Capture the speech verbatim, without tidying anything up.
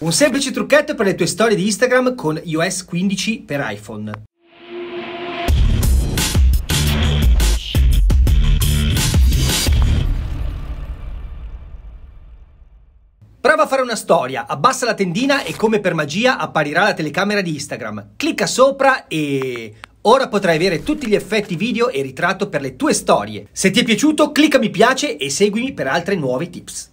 Un semplice trucchetto per le tue storie di Instagram con i o s quindici per iPhone. Prova a fare una storia, abbassa la tendina e come per magia apparirà la telecamera di Instagram. Clicca sopra e... ora potrai avere tutti gli effetti video e ritratto per le tue storie. Se ti è piaciuto, clicca mi piace e seguimi per altre nuove tips.